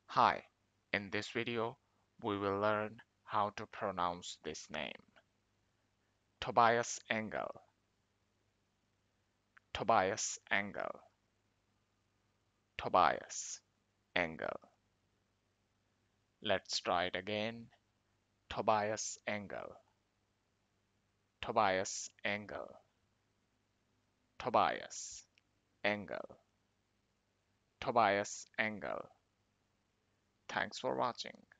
Hi, in this video, we will learn how to pronounce this name. Tobias Engel, Tobias Engel, Tobias Engel. Let's try it again. Tobias Engel, Tobias Engel, Tobias Engel, Tobias Engel. Thanks for watching.